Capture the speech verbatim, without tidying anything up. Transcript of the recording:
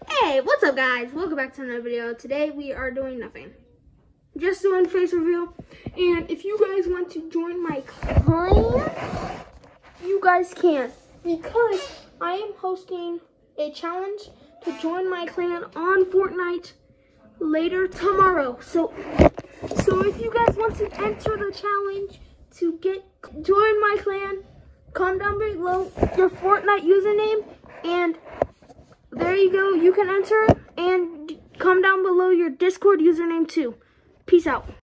Hey, what's up guys? Welcome back to another video. Today we are doing nothing. Just doing face reveal. And if you guys want to join my clan, you guys can. Because I am hosting a challenge to join my clan on Fortnite later tomorrow. So, so if you guys want to enter the challenge to get join my clan, comment down below your Fortnite username and there you go, you can enter, and comment down below your Discord username too. Peace out.